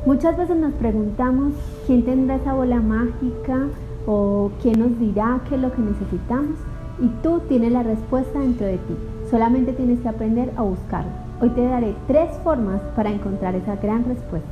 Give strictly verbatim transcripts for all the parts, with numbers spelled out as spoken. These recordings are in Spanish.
Muchas veces nos preguntamos quién tendrá esa bola mágica o quién nos dirá qué es lo que necesitamos, y tú tienes la respuesta dentro de ti. Solamente tienes que aprender a buscarla. Hoy te daré tres formas para encontrar esa gran respuesta.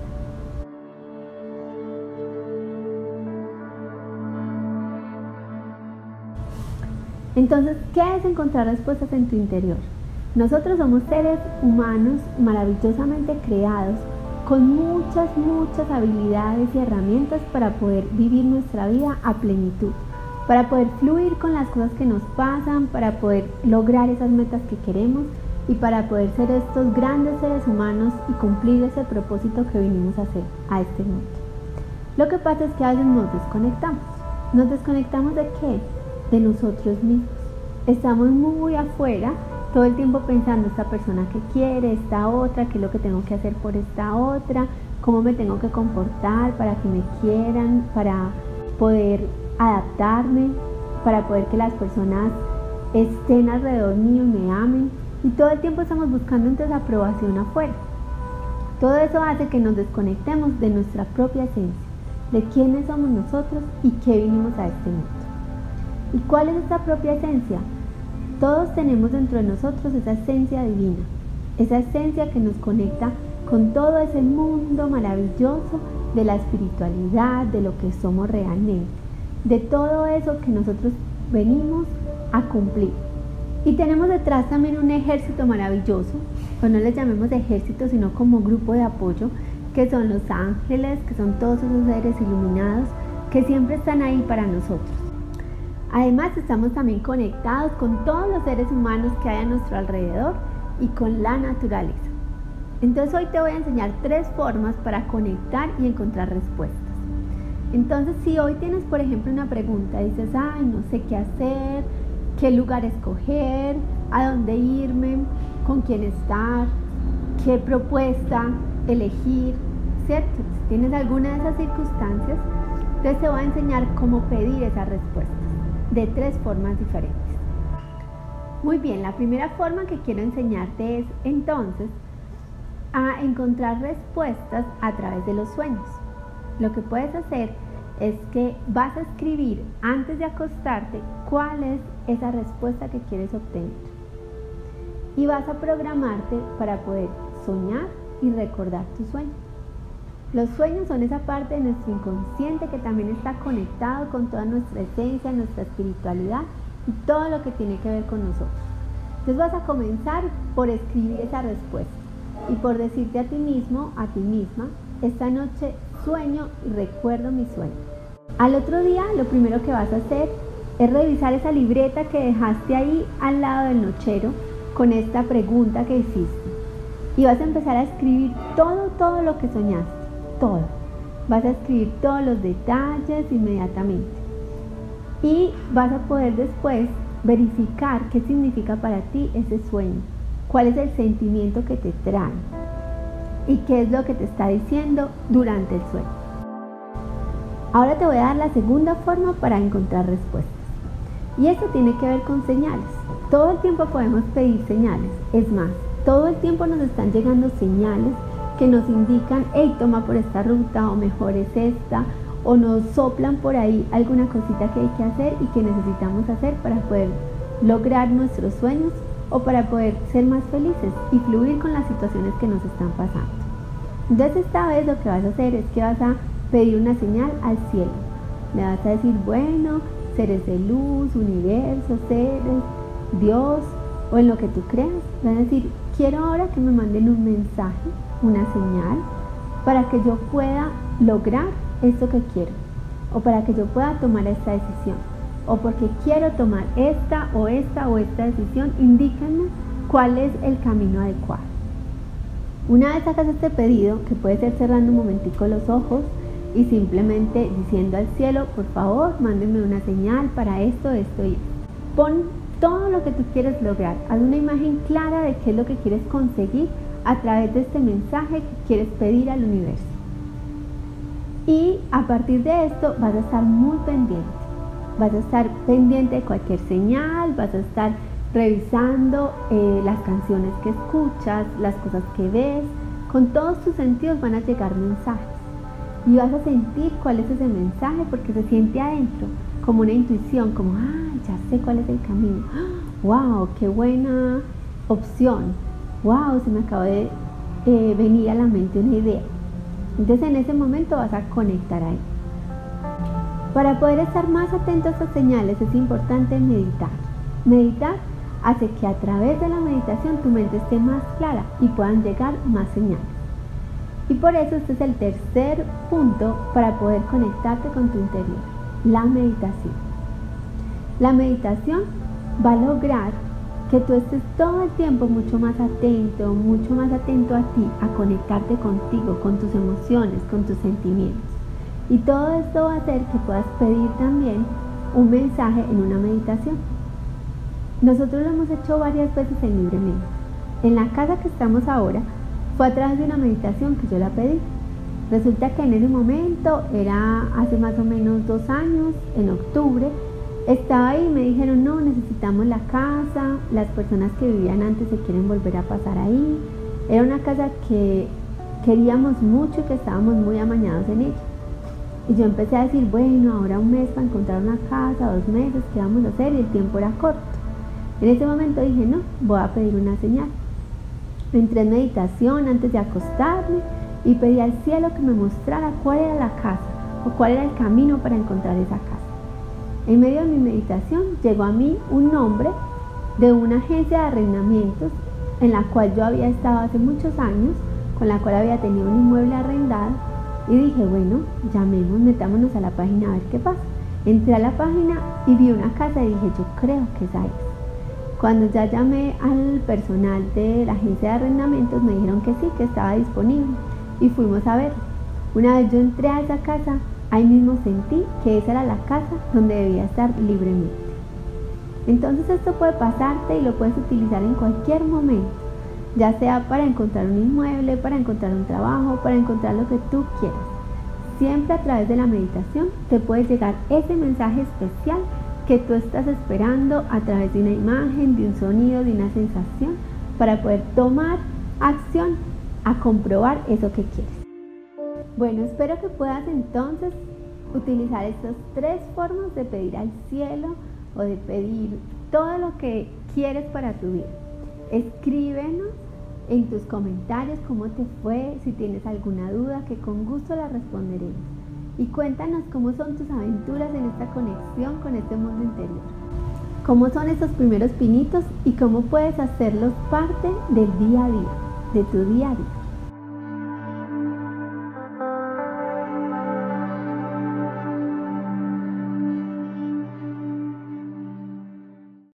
Entonces, ¿qué es encontrar respuestas en tu interior? Nosotros somos seres humanos maravillosamente creados, con muchas, muchas habilidades y herramientas para poder vivir nuestra vida a plenitud, para poder fluir con las cosas que nos pasan, para poder lograr esas metas que queremos y para poder ser estos grandes seres humanos y cumplir ese propósito que vinimos a hacer a este mundo. Lo que pasa es que a veces nos desconectamos. ¿Nos desconectamos de qué? De nosotros mismos. Estamos muy afuera, todo el tiempo pensando esta persona que quiere, esta otra, qué es lo que tengo que hacer por esta otra, cómo me tengo que comportar para que me quieran, para poder adaptarme, para poder que las personas estén alrededor mío y me amen. Y todo el tiempo estamos buscando entonces aprobación afuera. Todo eso hace que nos desconectemos de nuestra propia esencia, de quiénes somos nosotros y qué vinimos a este mundo. ¿Y cuál es esta propia esencia? Todos tenemos dentro de nosotros esa esencia divina, esa esencia que nos conecta con todo ese mundo maravilloso de la espiritualidad, de lo que somos realmente, de todo eso que nosotros venimos a cumplir. Y tenemos detrás también un ejército maravilloso, o no les llamemos ejército, sino como grupo de apoyo, que son los ángeles, que son todos esos seres iluminados que siempre están ahí para nosotros. Además, estamos también conectados con todos los seres humanos que hay a nuestro alrededor y con la naturaleza. Entonces hoy te voy a enseñar tres formas para conectar y encontrar respuestas. Entonces, si hoy tienes, por ejemplo, una pregunta, dices, ay, no sé qué hacer, qué lugar escoger, a dónde irme, con quién estar, qué propuesta elegir, ¿cierto? Si tienes alguna de esas circunstancias, entonces te voy a enseñar cómo pedir esas respuestas de tres formas diferentes. Muy bien, la primera forma que quiero enseñarte es entonces a encontrar respuestas a través de los sueños. Lo que puedes hacer es que vas a escribir antes de acostarte cuál es esa respuesta que quieres obtener y vas a programarte para poder soñar y recordar tu sueño. Los sueños son esa parte de nuestro inconsciente que también está conectado con toda nuestra esencia, nuestra espiritualidad y todo lo que tiene que ver con nosotros. Entonces vas a comenzar por escribir esa respuesta y por decirte a ti mismo, a ti misma, esta noche sueño y recuerdo mi sueño. Al otro día lo primero que vas a hacer es revisar esa libreta que dejaste ahí al lado del nochero con esta pregunta que hiciste y vas a empezar a escribir todo, todo lo que soñaste. Todo. Vas a escribir todos los detalles inmediatamente y vas a poder después verificar qué significa para ti ese sueño, cuál es el sentimiento que te trae y qué es lo que te está diciendo durante el sueño. Ahora te voy a dar la segunda forma para encontrar respuestas y esto tiene que ver con señales. Todo el tiempo podemos pedir señales, es más, todo el tiempo nos están llegando señales que nos indican, hey, toma por esta ruta o mejor es esta, o nos soplan por ahí alguna cosita que hay que hacer y que necesitamos hacer para poder lograr nuestros sueños o para poder ser más felices y fluir con las situaciones que nos están pasando. Entonces esta vez lo que vas a hacer es que vas a pedir una señal al cielo. Le vas a decir, bueno, seres de luz, universo, seres, Dios o en lo que tú creas. Vas a decir, quiero ahora que me manden un mensaje, una señal, para que yo pueda lograr esto que quiero, o para que yo pueda tomar esta decisión, o porque quiero tomar esta o esta o esta decisión, indíquenme cuál es el camino adecuado. Una vez hagas este pedido, que puede ser cerrando un momentico los ojos y simplemente diciendo al cielo, por favor, mándenme una señal para esto, esto y esto. Pon todo lo que tú quieres lograr, haz una imagen clara de qué es lo que quieres conseguir a través de este mensaje que quieres pedir al universo. Y a partir de esto vas a estar muy pendiente, vas a estar pendiente de cualquier señal, vas a estar revisando eh, las canciones que escuchas, las cosas que ves, con todos tus sentidos van a llegar mensajes. y vas a sentir cuál es ese mensaje, porque se siente adentro, como una intuición, como, ah, ya sé cuál es el camino, wow, qué buena opción, wow, se me acaba de eh, venir a la mente una idea. Entonces en ese momento vas a conectar ahí. Para poder estar más atento a estas señales es importante meditar. Meditar hace que a través de la meditación tu mente esté más clara y puedan llegar más señales. Y por eso este es el tercer punto para poder conectarte con tu interior, la meditación. La meditación va a lograr que tú estés todo el tiempo mucho más atento, mucho más atento a ti, a conectarte contigo, con tus emociones, con tus sentimientos. Y todo esto va a hacer que puedas pedir también un mensaje en una meditación. Nosotros lo hemos hecho varias veces en Libremente. En la casa que estamos ahora fue a través de una meditación que yo la pedí. Resulta que en ese momento, era hace más o menos dos años, en octubre, estaba ahí y me dijeron, no, necesitamos la casa, las personas que vivían antes se quieren volver a pasar ahí. Era una casa que queríamos mucho y que estábamos muy amañados en ella. Y yo empecé a decir, bueno, ahora un mes para encontrar una casa, dos meses, ¿qué vamos a hacer? Y el tiempo era corto. En ese momento dije, no, voy a pedir una señal. Entré en meditación antes de acostarme y pedí al cielo que me mostrara cuál era la casa o cuál era el camino para encontrar esa casa. En medio de mi meditación llegó a mí un nombre de una agencia de arrendamientos en la cual yo había estado hace muchos años, con la cual había tenido un inmueble arrendado, y dije, bueno, llamemos, metámonos a la página a ver qué pasa. Entré a la página y vi una casa y dije, yo creo que esa es. Cuando ya llamé al personal de la agencia de arrendamientos, me dijeron que sí, que estaba disponible, y fuimos a ver. Una vez yo entré a esa casa, ahí mismo sentí que esa era la casa donde debía estar Libremente. Entonces esto puede pasarte y lo puedes utilizar en cualquier momento, ya sea para encontrar un inmueble, para encontrar un trabajo, para encontrar lo que tú quieras. Siempre a través de la meditación te puede llegar ese mensaje especial que tú estás esperando a través de una imagen, de un sonido, de una sensación, para poder tomar acción a comprobar eso que quieres. Bueno, espero que puedas entonces utilizar estas tres formas de pedir al cielo o de pedir todo lo que quieres para tu vida. Escríbenos en tus comentarios cómo te fue, si tienes alguna duda, que con gusto la responderemos. Y cuéntanos cómo son tus aventuras en esta conexión con este mundo interior. Cómo son esos primeros pinitos y cómo puedes hacerlos parte del día a día, de tu día a día.